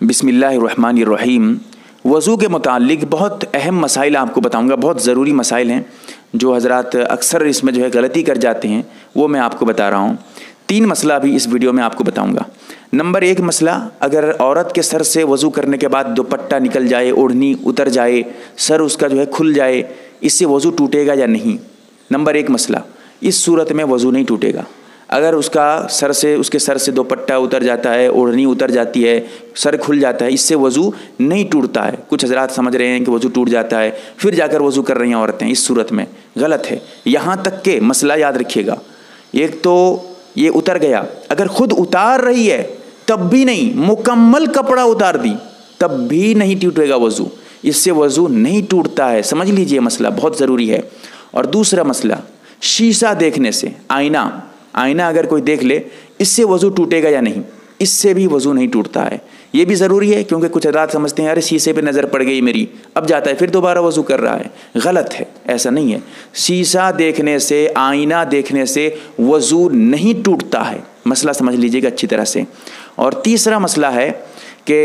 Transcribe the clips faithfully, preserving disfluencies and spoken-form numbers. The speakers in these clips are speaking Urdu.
بسم اللہ الرحمن الرحیم۔ وضو کے متعلق بہت اہم مسائل آپ کو بتاؤں گا، بہت ضروری مسائل ہیں جو حضرات اکثر اس میں جو ہے غلطی کر جاتے ہیں، وہ میں آپ کو بتا رہا ہوں۔ تین مسئلہ بھی اس ویڈیو میں آپ کو بتاؤں گا۔ نمبر ایک مسئلہ، اگر عورت کے سر سے وضو کرنے کے بعد دوپٹہ نکل جائے، اوڑھنی اتر جائے، سر اس کا جو ہے کھل جائے، اس سے وضو ٹوٹے گا یا نہیں؟ نمبر ایک مسئلہ، اس صورت میں وضو نہیں ٹوٹے گا۔ اگر اس کا سر سے اس کے سر سے دوپٹہ اتر جاتا ہے، اوڑھنی اتر جاتی ہے، سر کھل جاتا ہے، اس سے وضو نہیں ٹوٹتا ہے۔ کچھ حضرات سمجھ رہے ہیں کہ وضو ٹوٹ جاتا ہے پھر جا کر وضو کر رہی ہیں عورتیں، اس صورت میں غلط ہے۔ یہاں تک کہ مسئلہ یاد رکھیے گا، ایک تو یہ اتر گیا، اگر خود اتار رہی ہے تب بھی نہیں، مکمل کپڑا اتار دی تب بھی نہیں ٹوٹے گا وضو، اس سے وضو نہیں ٹوٹتا ہے۔ سمجھ لیجئے، مسئلہ بہت ضروری ہے۔ اور دوسرا مسئلہ، شیشہ دیکھنے سے، آئینہ آئینہ اگر کوئی دیکھ لے، اس سے وضو ٹوٹے گا یا نہیں؟ اس سے بھی وضو نہیں ٹوٹتا ہے۔ یہ بھی ضروری ہے کیونکہ کچھ حضرات سمجھتے ہیں ارے شیشے پہ نظر پڑ گئی میری، اب جاتا ہے پھر دوبارہ وضو کر رہا ہے۔ غلط ہے، ایسا نہیں ہے۔ شیشہ دیکھنے سے، آئینہ دیکھنے سے وضو نہیں ٹوٹتا ہے، مسئلہ سمجھ لیجئے گا اچھی طرح سے۔ اور تیسرا مسئلہ ہے کہ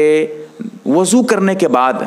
وضو کرنے کے بعد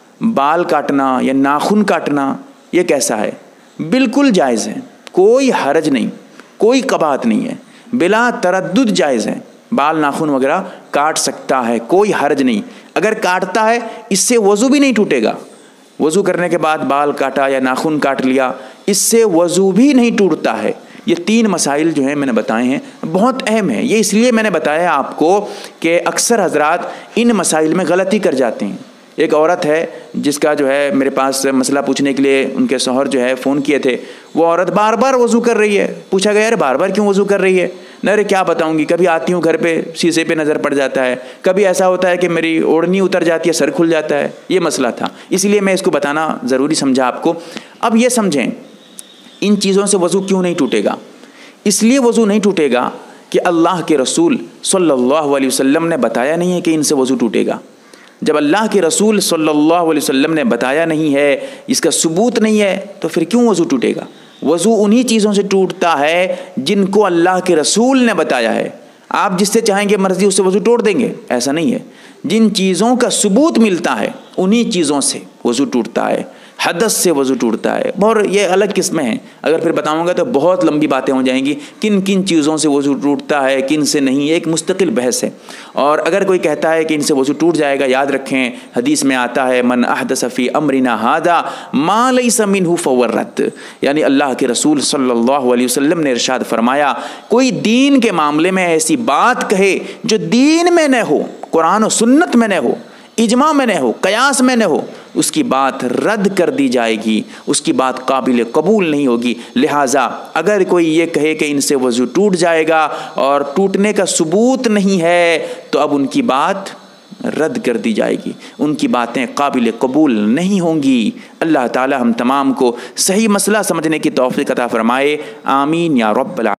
بال کاٹنا یا ناخن کاٹنا، یہ کیسا ہے؟ بالکل جائز ہے، کوئی حرج نہیں، کوئی قباحت نہیں ہے، بلا تردد جائز ہے۔ بال ناخن وغیرہ کاٹ سکتا ہے، کوئی حرج نہیں۔ اگر کاٹتا ہے اس سے وضو بھی نہیں ٹوٹے گا۔ وضو کرنے کے بعد بال کاٹا یا ناخن کاٹ لیا، اس سے وضو بھی نہیں ٹوٹتا ہے۔ یہ تین مسائل جو ہیں میں نے بتائے ہیں، بہت اہم ہیں۔ یہ اس لیے میں نے بتایا آپ کو کہ اکثر حضرات ان مسائل میں غلطی کر جاتے ہیں۔ ایک عورت ہے جس کا جو ہے میرے پاس مسئلہ پوچھنے کے لیے ان کے شوہر جو ہے فون کیے تھے، وہ عورت بار بار وضو کر رہی ہے۔ پوچھا گیا یار بار بار کیوں وضو کر رہی ہے؟ نہ ارے کیا بتاؤں گی، کبھی آتی ہوں گھر پہ شیشے پہ نظر پڑ جاتا ہے، کبھی ایسا ہوتا ہے کہ میری اوڑھنی اتر جاتی ہے، سر کھل جاتا ہے۔ یہ مسئلہ تھا، اس لیے میں اس کو بتانا ضروری سمجھا آپ کو۔ اب یہ سمجھیں ان چیزوں سے وضو کیوں نہیں ٹوٹے گا؟ اس لیے وضو نہیں ٹوٹے گا کہ اللہ کے رسول صلی اللہ علیہ وسلم نے بتایا نہیں ہے کہ ان سے وضو ٹوٹے گا۔ جب اللہ کے رسول صلی اللہ علیہ وسلم نے بتایا نہیں ہے، اس کا ثبوت نہیں ہے، تو پھر کیوں وضو ٹوٹے گا؟ وضو انہی چیزوں سے ٹوٹتا ہے جن کو اللہ کے رسول نے بتایا ہے۔ آپ جس سے چاہیں گے مرضی اس سے وضو توڑ دیں گے، ایسا نہیں ہے۔ جن چیزوں کا ثبوت ملتا ہے انہی چیزوں سے وضو ٹوٹتا ہے۔ حدث سے وضو ٹوٹتا ہے، اور یہ الگ قسمیں ہیں، اگر پھر بتاؤں گا تو بہت لمبی باتیں ہو جائیں گی، کن کن چیزوں سے وضو ٹوٹتا ہے کن سے نہیں، ایک مستقل بحث ہے۔ اور اگر کوئی کہتا ہے کہ ان سے وضو ٹوٹ جائے گا، یاد رکھیں حدیث میں آتا ہے من احدث فی امرنا ھذا ما لیس منہ فہو رد، یعنی اللہ کے رسول صلی اللہ علیہ وسلم نے ارشاد فرمایا کوئی دین کے معاملے میں ایسی بات کہے جو دین میں نہ ہو، قرآن و سنت میں نہ ہو، اجماع میں نہ ہو، قیاس میں نہ ہو، اس کی بات رد کر دی جائے گی، اس کی بات قابل قبول نہیں ہوگی۔ لہٰذا اگر کوئی یہ کہے کہ ان سے وضو ٹوٹ جائے گا اور ٹوٹنے کا ثبوت نہیں ہے، تو اب ان کی بات رد کر دی جائے گی، ان کی باتیں قابل قبول نہیں ہوں گی۔ اللہ تعالی ہم تمام کو صحیح مسئلہ سمجھنے کی توفیق عطا فرمائے، آمین یا رب العالمین۔